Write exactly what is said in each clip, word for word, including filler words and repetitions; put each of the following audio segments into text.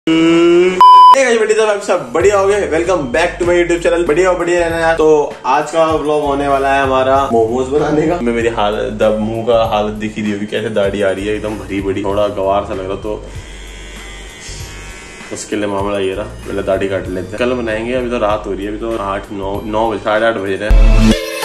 सब बढ़िया हो गए। Welcome back to my YouTube channel. बढ़िया बढ़िया रहना यार। तो आज का व्लॉग होने वाला है हमारा मोमोज बनाने का। मैं मेरी हालत मुंह का हालत दिखी दी होगी, कैसे दाढ़ी आ रही है एकदम भरी बड़ी, थोड़ा गवार सा लग रहा। तो उसके लिए मामला ये रहा, पहले दाढ़ी काट लेते हैं, कल बनाएंगे। अभी तो रात हो रही है, अभी तो आठ नौ नौ बजे साढ़े आठ बजे रहे।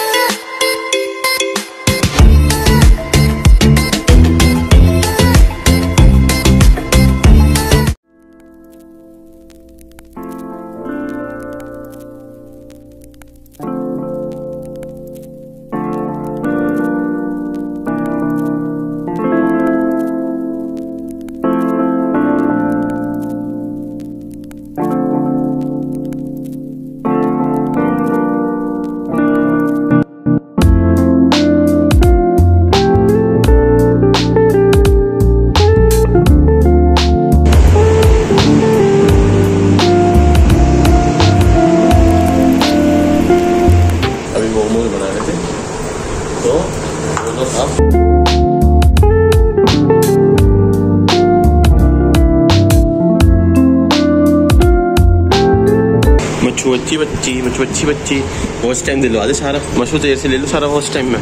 मच्छू अच्छी बच्ची मच्छू अच्छी बच्ची वॉच टाइम दिलवा दे सारा। मशहूर देर से ले लो सारा वॉच टाइम में।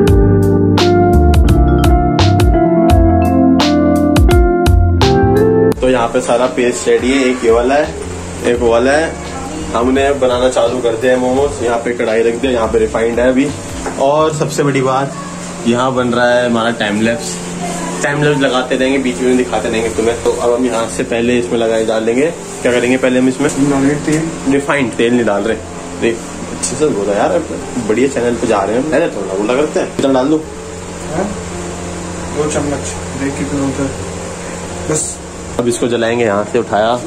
तो यहाँ पे सारा पेस्ट रेडी है। एक ये वाला है, एक वाला है। हमने बनाना चालू कर दिया है मोमोज। यहाँ पे कढ़ाई रख दिया, यहाँ पे रिफाइंड है अभी। और सबसे बड़ी बात, यहाँ बन रहा है हमारा टाइम लैप्स। टाइम लैप्स लगाते रहेंगे, बीच में दिखाते रहेंगे तुम्हें। तो अब हम यहाँ से पहले इसमें लगाए डाल देंगे। क्या करेंगे पहले हम इसमें तेल, रिफाइंड तेल नहीं डाल रहे। देख अच्छे से बोला यार, बढ़िया चैनल पे जा रहे हैं। पहले थोड़ा बोला करते हैं। इतना डाल दो, दो चम्मच देख कितना होता है बस। अब इसको जलाएंगे। यहाँ से उठाया,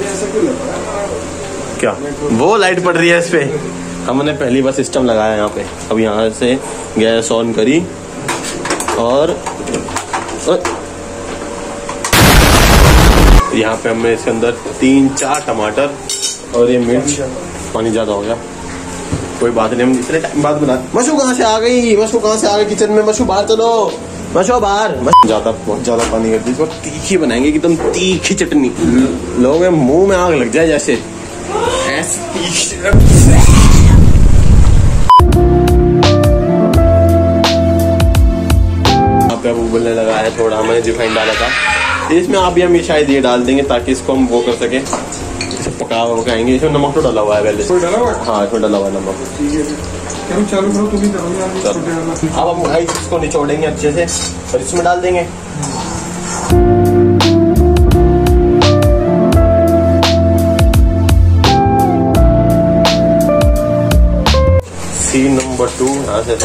क्या वो लाइट पड़ रही है इस पे। हमने पहली बार सिस्टम लगाया यहाँ पे। अब यहाँ से गैस ऑन करी और यहाँ पे हमने इसके अंदर तीन चार टमाटर और ये मिर्च। पानी ज्यादा हो गया, कोई बात नहीं, हम इतने टाइम बाद बना। मशू कहाँ से आ गई? मशू कहाँ से आ गई किचन में? मशू बाहर चलो, मशू बाहर। ज्यादा बहुत ज्यादा पानी कर दी। इसको तीखी बनाएंगे, एकदम तीखी चटनी। लोगों के मुंह में आग लग जाए जैसे। यहाँ पे अब उबलने लगा है थोड़ा। हमने रिफाइंड डाला था इसमें। आप भी हम ये शायद ये डाल देंगे ताकि इसको हम वो कर सके, इसे पका पकाएंगे। इसमें नमक तो डाला हुआ है पहले। डाला हुआ है? हाँ इसमें डाला हुआ है नमक। चालू करो, तुम ही करो। अब हम इसको निचोड़ेंगे अच्छे से और इसमें डाल देंगे। सीन नंबर टू यहाँ से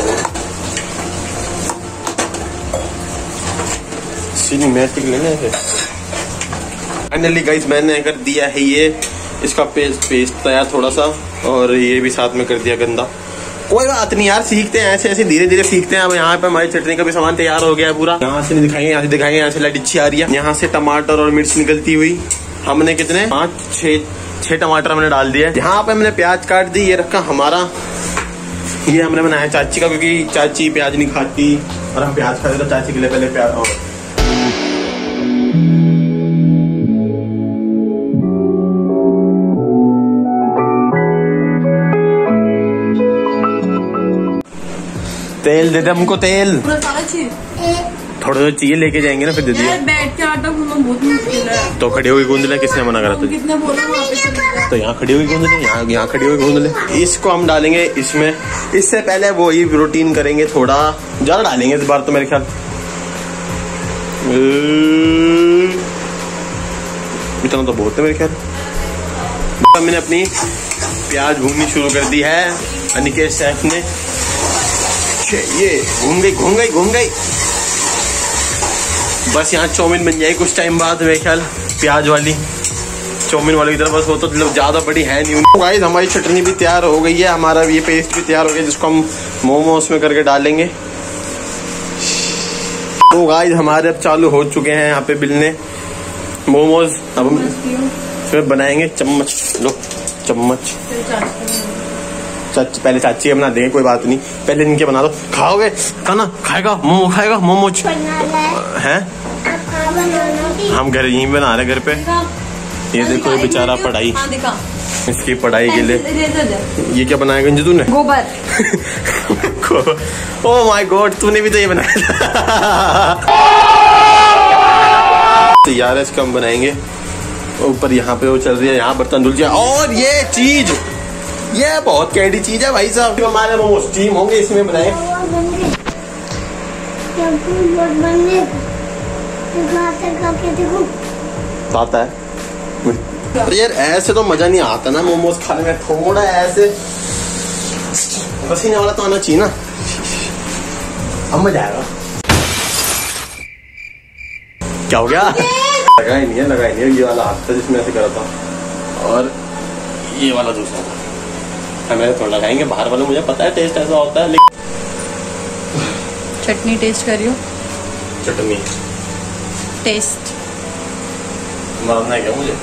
सीनी मैटिक लेना है। फाइनली गाइस मैंने कर दिया है ये इसका पेस्ट पेस्ट तैयार थोड़ा सा, और ये भी साथ में कर दिया गंदा। कोई बात नहीं यार, सीखते हैं ऐसे ऐसे धीरे धीरे सीखते हैं। अब यहाँ पे हमारी चटनी का भी सामान तैयार हो गया है पूरा। यहाँ से नहीं दिखाएंगे, यहाँ से दिखाएंगे। यहाँ से लाइट अच्छी आ रही है। यहाँ से टमाटर और मिर्च निकलती हुई हमने कितने पाँच छः छः टमाटर हमने डाल दिए। यहाँ पे हमने प्याज काट दी। ये रखा हमारा, ये हमने बनाया चाची का, क्योंकि चाची प्याज नहीं खाती और हम प्याज खाते। तो चाची के लिए पहले प्याज और तेल दे दे हमको। तेल थोड़ा सा चाहिए, लेके जाएंगे ना फिर दे दिए। बैठ के आटा गूंदना बहुत मुश्किल है। तो खड़ी हुई गूंद ले, किसने मना करा तुझे? कितने बोला वहाँ पे चले। तो यहाँ खड़ी हुई गूंद ले, यहाँ यहाँ खड़ी हुई गूंद ले। इसको हम डालेंगे इसमें। इससे पहले वो ही रूटीन करेंगे, थोड़ा ज्यादा डालेंगे इस बार तो मेरे ख्याल। इतना तो बहुत है मेरे ख्याल। मैंने अपनी प्याज भूननी शुरू कर दी है। अनिकेत शेफ ने ये घूम गई घूम गई घूम गई। बस यहाँ चाउमीन बन जाएगी कुछ टाइम बाद मेरे ख्याल, प्याज वाली चाउमीन वाली की तरफ। बस वो तो ज्यादा बड़ी है नहीं। गाइस हमारी चटनी भी तैयार हो गई है, हमारा ये पेस्ट भी तैयार हो गया, जिसको हम मोमोज में करके डालेंगे। तो गाइस हमारे अब चालू हो चुके हैं यहाँ पे बिलने मोमोज। अब हम इसमें बनाएंगे। चम्मच लो, चम्मच। चाची पहले चाची बना देंगे, कोई बात नहीं, पहले इनके बना दो। खाओगे खाना? खाएगा मोमो, खाएगा मोमोज हैं। हम घर यहीं बना रहे, घर पे ये देखो ये बेचारा पढ़ाई, हाँ दिखा इसकी पढ़ाई के लिए। ये क्या बनाया गंज तूने? गोबर। ओह माय गॉड, तूने भी तो ये बनाया था। तो यार इसका हम बनाएंगे ऊपर, यहाँ पे वो चल रही है, यहाँ बर्तन धुल जाए। और ये चीज, ये बहुत कैंडी चीज है भाई साहब। हमारे मोमोज स्टीम होंगे इसमें बनाए। आता है अरे यार, ऐसे तो मजा नहीं आता ना मोमोज खाने में, थोड़ा ऐसे पसीने वाला तो आना चाहिए ना, अब मजा आएगा। क्या हो गया? लगा ही नहीं है, लगा ही नहीं है। ये वाला हाथ था जिसमें ऐसे करा था, और ये वाला दूसरा था। हमें थोड़ा लगाएंगे, बाहर वाले मुझे पता है टेस्ट ऐसा होता है, लेकिन चटनी टेस्ट करियो। चटनी टेस्ट मारना है क्या मुझे?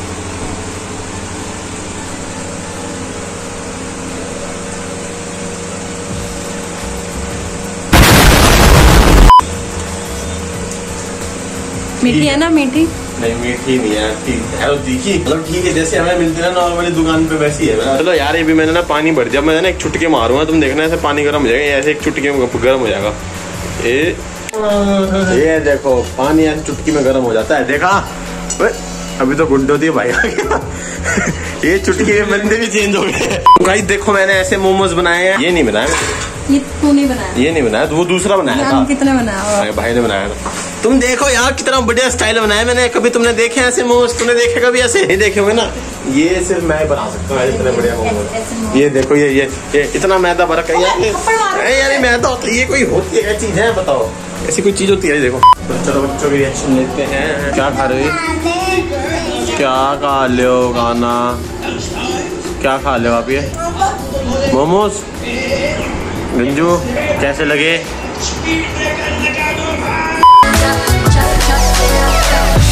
मीठी है ना? मीठी नहीं, मीठी नहीं है, ठीक है, तीखी, मतलब ठीक है, जैसे हमें मिलती है ना नॉर्मली दुकान पे वैसी है। चलो यार, ये भी मैंने ना पानी भर दिया, मैं ना एक चुटके मारूंगा, तुम देखना ऐसे पानी गर्म हो जाएगा, ऐसे एक चुटके में गर्म हो जाएगा। ये ये देखो पानी ऐसे चुटकी में गर्म हो जाता है, देखा? अभी तो गुड्डो थी भाई। ये चुटकी के बंदे भी चेंज हो गए। गाइस देखो, मैंने ऐसे मोमोज बनाए हैं। ये नहीं बनाया, ये तू नहीं बनाया? ये नहीं बनाया, तो वो दूसरा बनाया था। कितने बनाया? भाई ने बनाया था। तुम देखो यार कितना बढ़िया स्टाइल बनाया मैंने। कभी तुमने देखे ऐसे मोमोज? तुमने देखे कभी ऐसे? नहीं देखे होंगे ना। ये सिर्फ मैं बना सकता हूँ इतने बढ़िया मोमोज। ये देखो, ये ये ये इतना मैदा भरा है यार। यार ये मैदा होता है, ये कोई होती है क्या चीज है? बताओ, ऐसी कोई चीज होती है? देखो तो चलो बच्चों की रिएक्शन लेते हैं। क्या खा रहे हो? क्या खा ले हो गाना? क्या खा ले हो आप? ये मोमोज। गंजू कैसे लगे?